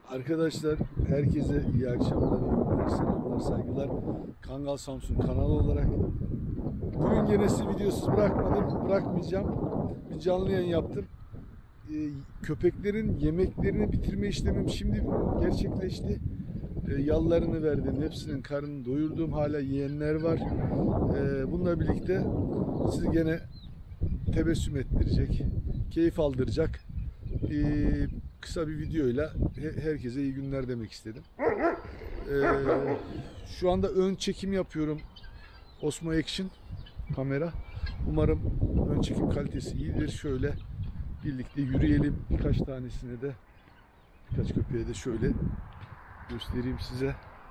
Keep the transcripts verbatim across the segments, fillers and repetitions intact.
Arkadaşlar herkese iyi akşamlar, iyi günler, selamlar, saygılar. Kangal Samsun kanalı olarak bugün gene sizi videosuz bırakmadım, bırakmayacağım. Bir canlı yayın yaptım. Ee, köpeklerin yemeklerini bitirme işlemim şimdi gerçekleşti. Ee, yallarını verdim, hepsinin karnını doyurdum. Hala yiyenler var. Ee, bununla birlikte sizi gene tebessüm ettirecek, keyif aldıracak Ee, kısa bir videoyla herkese iyi günler demek istedim. Ee, şu anda ön çekim yapıyorum. Osmo Action kamera. Umarım ön çekim kalitesi iyidir. Şöyle birlikte yürüyelim. Birkaç tanesine de, birkaç köpeğe de şöyle göstereyim size.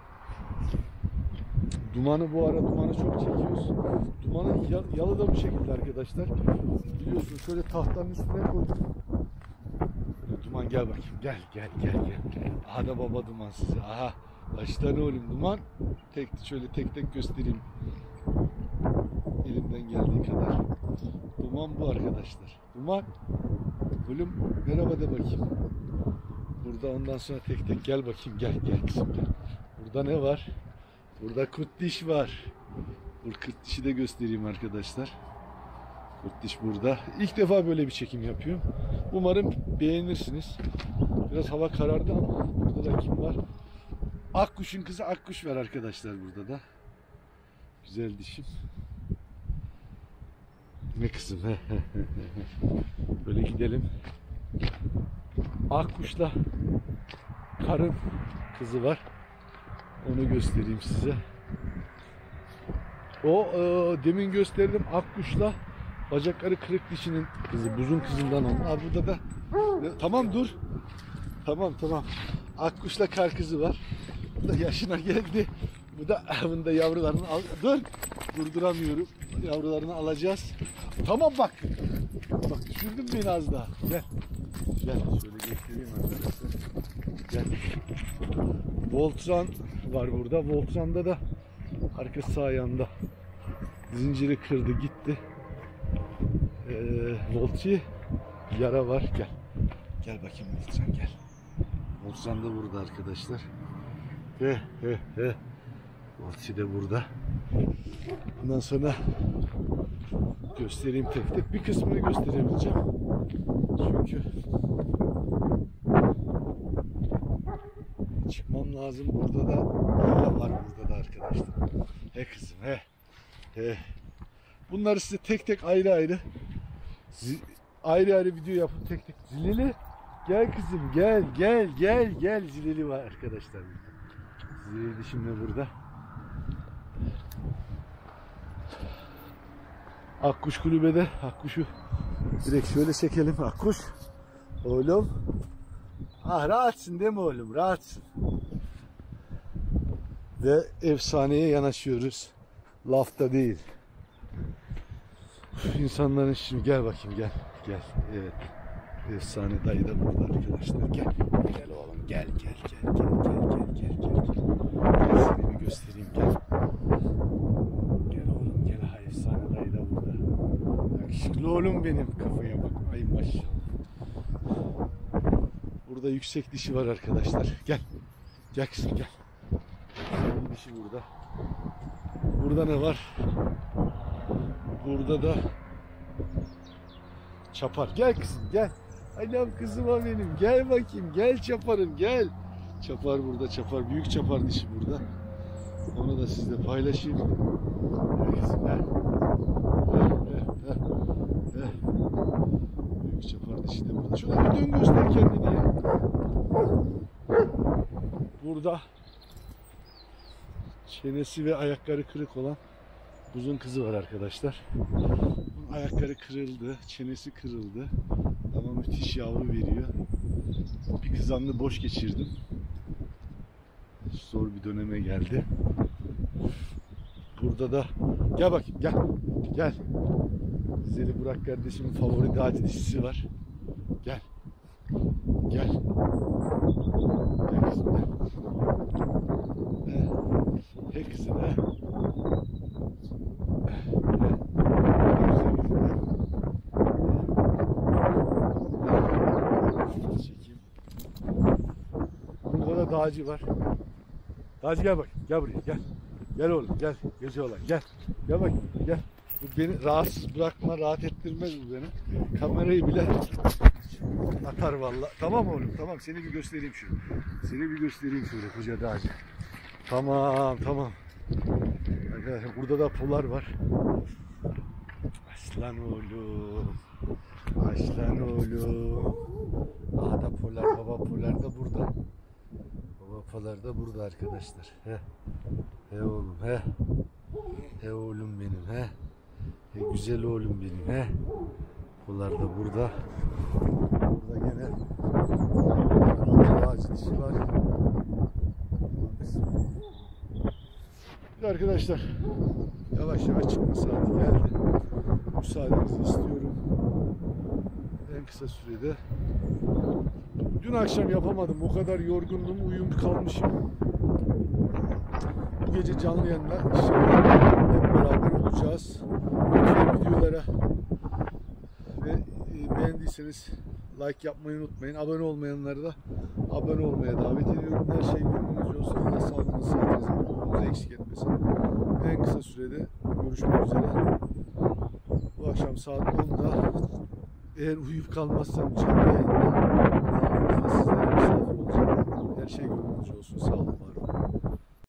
Dumanı bu ara dumanı çok çekiyoruz. Dumanı yalı da bu şekilde arkadaşlar. Biliyorsunuz şöyle tahtanın üstüne koydum. Duman gel bakayım, gel gel gel gel. Aha da baba duman size. Aha baştan oğlum duman. Tek şöyle tek tek göstereyim. Elimden geldiği kadar. Duman bu arkadaşlar. Duman. Oğlum merhaba de bakayım. Burada ondan sonra tek tek gel bakayım, gel gel kızım gel. Burada ne var? Burada kurt diş var. Bu kurt dişi de göstereyim arkadaşlar. Kurt diş burada. İlk defa böyle bir çekim yapıyorum. Umarım beğenirsiniz. Biraz hava karardı ama burada da kim var? Akkuş'un kızı Akkuş var arkadaşlar burada da. Güzel dişim. Ne kızım? Böyle gidelim. Akkuş'la karın kızı var. Onu göstereyim size. O e, demin gösterdim Akkuş'la bacakları kırık dişinin kızı, buzun kızından onun. Ha, burada da tamam dur. Tamam tamam. Akkuş'la kar kızı var. Bu da yaşına geldi. Bu da bunun da yavrularını al. Dur. Durduramıyorum. Yavrularını alacağız. Tamam bak. Bak düşürdün beni az daha. Gel. Gel şöyle göstereyim arkadaşlar. Gel. Voltran var burada. Voltran'da da arka sağ ayağında zinciri kırdı gitti. Ee, Volt'i yara var. Gel. Gel bakayım Voltran gel. Voltran da burada arkadaşlar. He he he. Volt'i de burada. Bundan sonra göstereyim tek tek. Bir kısmını gösterebileceğim. Çünkü çıkmam lazım. Burada da var burada da arkadaşlar. He kızım he. He. Bunları size tek tek ayrı ayrı ayrı ayrı video yapıp tek tek. Zileli gel kızım gel gel gel gel. Zileli var arkadaşlar. Zileli dişim de burada. Akkuş kulübede. Akkuş'u direkt şöyle çekelim. Akkuş oğlum. Ah rahatsın değil mi oğlum? Rahatsın. Ve efsaneye yanaşıyoruz. Lafta değil. İnsanların şimdi gel bakayım gel. Gel. Evet. Efsane dayı da burada arkadaşlar. Gel. Gel oğlum gel gel gel gel gel gel gel gel. Gel seni bir göstereyim gel. Gel oğlum gel. Ha efsane dayı da burada. Yakışıklı oğlum benim, kafaya bak. Ay maşallah. Burada yüksek dişi var arkadaşlar. Gel. Gel kızım gel. Yüksek dişi burada. Burada ne var? Burada da çapar. Gel kızım gel. Anam kızıma benim. Gel bakayım. Gel çaparım gel. Çapar burada çapar. Büyük çapar dişi burada. Onu da sizle paylaşayım. Gel kızım gel. Gel gel gel. Gel. Büyük çapar dişi de burada. Şöyle bir dön göster kendini ya. Burada çenesi ve ayakları kırık olan buzun kızı var arkadaşlar. Bunun ayakları kırıldı, çenesi kırıldı ama müthiş yavru veriyor. Bir kızanlı boş geçirdim. Zor bir döneme geldi. Burada da gel bakayım gel. Gel. Zeli Burak kardeşimin favori dağcı dişisi var. Gel. Gel. Gel kızım gel. He. He kızım he. Dağcı var. Dağcı gel bak. Gel buraya gel. Gel oğlum gel. Gece olan gel. Gel bak gel. Bu beni rahatsız bırakma, rahat ettirmez bu beni. Kamerayı bile atar vallahi. Tamam oğlum tamam. Seni bir göstereyim şöyle. Seni bir göstereyim şöyle koca dağcı. Tamam tamam. Arkadaşlar burada da polar var. Aslan oğlum. Aslan oğlum. Aha da polar, baba polar da burada. Baba polar da burada arkadaşlar. He. He oğlum he. He oğlum benim he. He güzel oğlum benim he. Polar da burada. Burada gene ağaç dişi var. Arkadaşlar yavaş yavaş çıkma saati geldi. Müsaadenizi istiyorum. En kısa sürede. Dün akşam yapamadım. O kadar yorgundum. Uyum kalmışım. Bu gece canlı yayında inşallah hep beraber olacağız. Lütfen videolara ve beğendiyseniz like yapmayı unutmayın. Abone olmayanları da abone olmaya davet ediyorum. Her şey gönlünüzce olsun. Allah sağlığınızı, sıhhatinizi, mutluluğunuzu eksik etmesin. En kısa sürede görüşmek üzere. Bu akşam saat onda eğer uyuyup kalmazsam canlı yayında sizlere misafir olacağım. Her şey gönlünüzce olsun. Sağ olun, var olun.